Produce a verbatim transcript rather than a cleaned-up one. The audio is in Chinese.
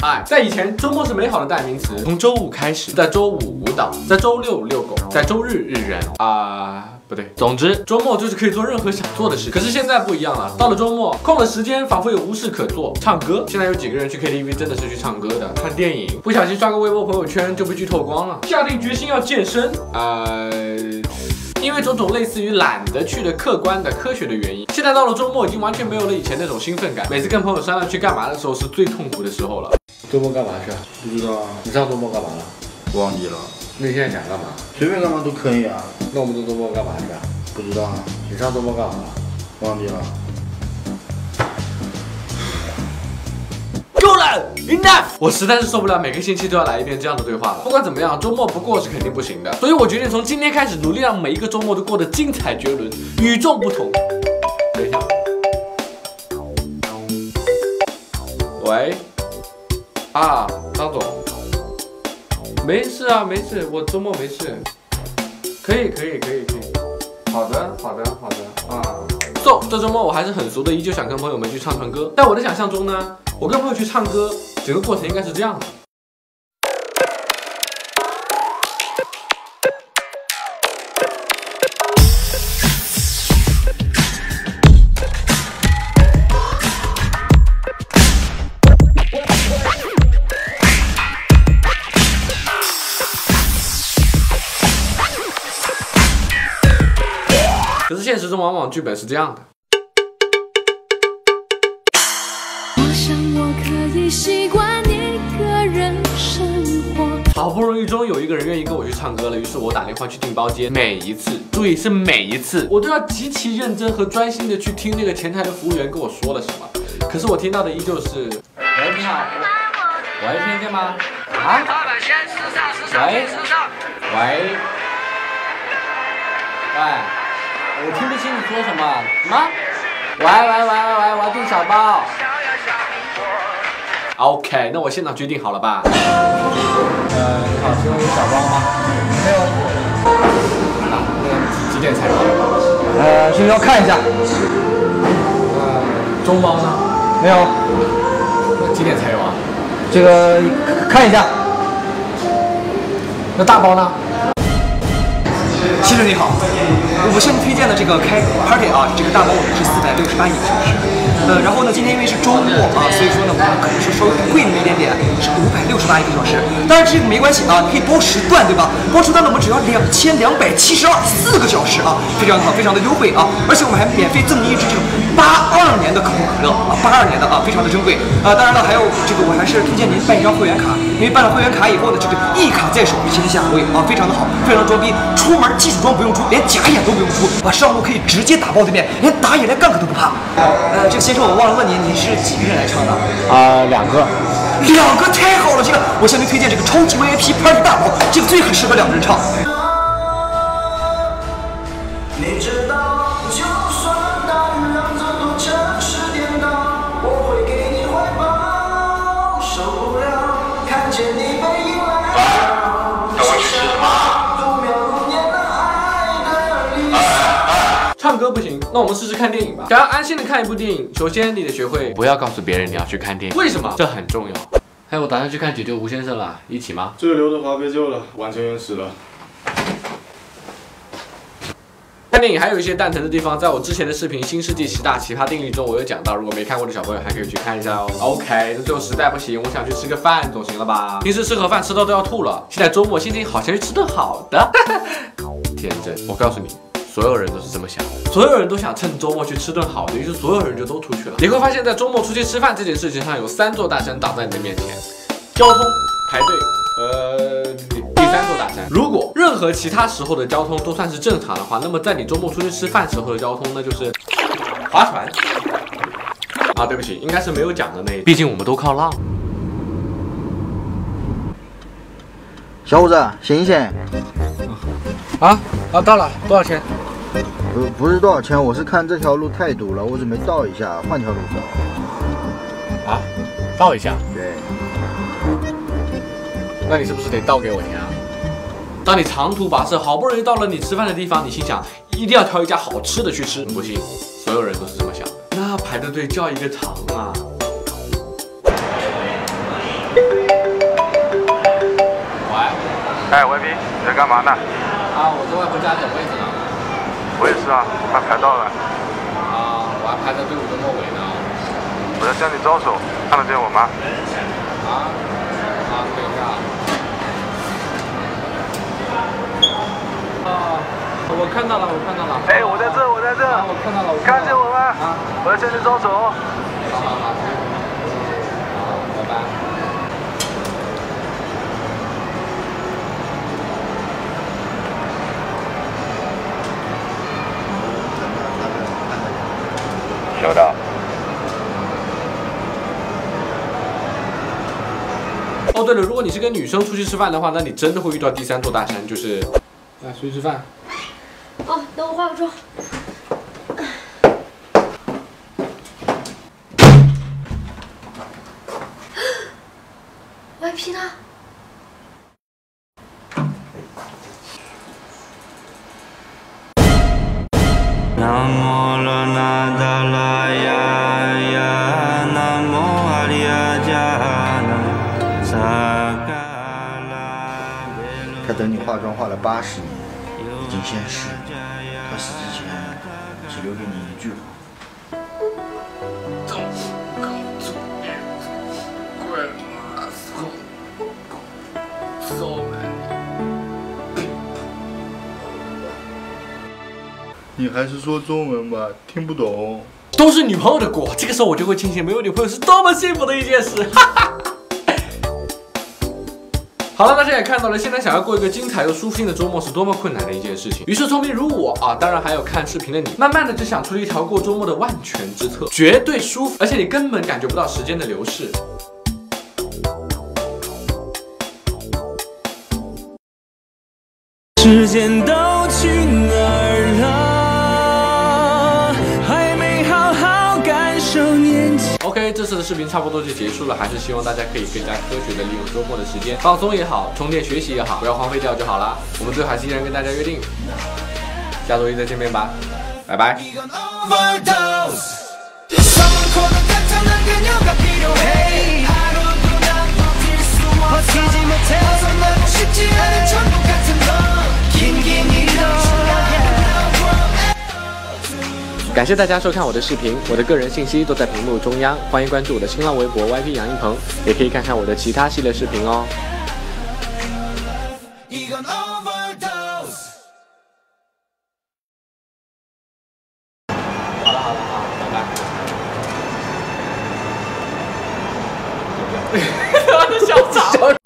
哎，在以前，周末是美好的代名词，从周五开始，在周五舞蹈，在周六遛狗，在周日日人啊。呃 不对，总之周末就是可以做任何想做的事。可是现在不一样了，到了周末，空的时间仿佛有无事可做，唱歌。现在有几个人去 K T V 真的是去唱歌的？看电影，不小心刷个微博朋友圈就被剧透光了。下定决心要健身，呃，因为种种类似于懒得去的客观的科学的原因，现在到了周末已经完全没有了以前那种兴奋感。每次跟朋友商量去干嘛的时候，是最痛苦的时候了。周末干嘛去啊？ 不知道啊。 你上周末干嘛了？ 忘记了。 那你现在想干嘛？ 随便干嘛都可以啊。 那我们这周末干嘛去啊？ 不知道啊。 你上周末干嘛了？ 忘记了。 够了 ，enough！ 我实在是受不了每个星期都要来一遍这样的对话了。不管怎么样，周末不过是肯定不行的，所以我决定从今天开始努力让每一个周末都过得精彩绝伦、与众不同。等一下，喂，啊，张总。 没事啊，没事，我周末没事，可以，可以，可以，可以。好的，好的，好的啊。So， 这周末我还是很熟的，依旧想跟朋友们去唱唱歌。在我的想象中呢，我跟朋友去唱歌，整个过程应该是这样的。 可是现实中往往剧本是这样的。我想我可以习惯一个人生活。好不容易终于有一个人愿意跟我去唱歌了，于是我打电话去订包间。每一次，注意是每一次，我都要极其认真和专心的去听那个前台的服务员跟我说了什么。可是我听到的依旧是：喂，你好，喂，听得见吗？啊？喂，喂，喂。 我听不清你说什么？什么？喂喂喂喂喂，我要订小包。OK， 那我现场决定好了吧？呃，你好，请问有小包吗？没有。啊，那几点才有？呃，需要看一下。呃，中包呢？没有。那几点才有啊？这个看一下。那大包呢？ 先生你好，我向您推荐的这个开 party 啊，这个大包我们是四百六十八一个小时。呃，然后呢，今天因为是周末啊，所以说呢，我们可能是稍微贵那么一点点，是五百六十八一个小时。当然这个没关系啊，你可以包时段，对吧？包时段呢，我们只要两千两百七十二，四个小时啊，非常好，非常的优惠啊！而且我们还免费赠您一支这种八二年的可口可乐啊，八二年的啊，非常的珍贵啊。当然了，还有这个我还是推荐您办一张会员卡，因为办了会员卡以后呢，这个一卡在手，一天下回啊，非常的好，非常的装逼。出门技术装不用出，连假眼都不用出，啊，上路可以直接打爆对面，连打野连 gank 都不怕。呃，这个先生，我忘了问您，您是几个人来唱的？ 啊、呃，两个。 两个太好了，这个我向您推荐这个超级 V I P Party 大包，这个最很适合两个人唱。你知道，就算大雨让这座城市颠倒，我会给你怀抱，受不了看见你背影来到。等我去吃什么？ 唱歌不行，那我们试试看电影吧。想要安心的看一部电影，首先你得学会不要告诉别人你要去看电影。为什么？这很重要。还有，我打算去看《解救吴先生》了，一起吗？ 这个刘德华被救了，完成原始了。 看电影还有一些蛋疼的地方，在我之前的视频《新世纪十大奇葩定律》中，我有讲到。如果没看过的小朋友，还可以去看一下哦。OK， 那最后实在不行，我想去吃个饭，总行了吧？平时吃盒饭吃到都要吐了，现在周末心情好，想去吃顿好的。天真，我告诉你。 所有人都是这么想的，所有人都想趁周末去吃顿好的，于是所有人就都出去了。你会发现在周末出去吃饭这件事情上，有三座大山挡在你的面前：交通、排队，呃，第三座大山。如果任何其他时候的交通都算是正常的话，那么在你周末出去吃饭时候的交通，那就是划船。啊，对不起，应该是没有讲的那一，毕竟我们都靠浪。 小伙子，醒醒！ 啊啊，到了，多少钱？ 不不是多少钱，我是看这条路太堵了，我准备倒一下，换条路走。 啊，倒一下？ 对。 那你是不是得倒给我钱啊？当你长途跋涉，好不容易到了你吃饭的地方，你心想一定要挑一家好吃的去吃。不信，所有人都是这么想的。那排的队叫一个长啊！ 哎 ，Y P， 你在干嘛呢？ 啊，我在外婆家等位置呢。 我也是啊，快排到了。 啊，我还排在队伍的末尾呢。 我在向你招手，看得见我吗？ 啊？啊，等一下。啊，我看到了，我看到了。 哎，我在这，我在这。 啊，我看到了，我看得见我吗？ 啊， 我在向你招手。 好好好，好，拜拜。 收到。 哦，对了，如果你是跟女生出去吃饭的话，那你真的会遇到第三座大山，就是来出去吃饭。 哦，等我化个妆。Y P 呢？ 南无罗那达拉呀呀，南无阿里亚迦那萨嘎拉。 他等你化妆化了八十年，已经现世。他死之前只留给你一句话。你还是说中文吧，听不懂。 都是女朋友的锅，这个时候我就会庆幸没有女朋友是多么幸福的一件事。哈哈。好了，大家也看到了，现在想要过一个精彩又舒心的周末是多么困难的一件事情。于是聪明如我啊，当然还有看视频的你，慢慢的就想出了一条过周末的万全之策，绝对舒服，而且你根本感觉不到时间的流逝。 时间都去哪儿了？还没好好感受年纪。 OK， 这次的视频差不多就结束了，还是希望大家可以更加科学的利用周末的时间，放松也好，充电学习也好，不要荒废掉就好啦。我们最后还是依然跟大家约定，下周一再见面吧，拜拜。 感谢大家收看我的视频，我的个人信息都在屏幕中央，欢迎关注我的新浪微博 Y P 杨一鹏，也可以看看我的其他系列视频哦。好了好了好，拜拜。他妈的小草。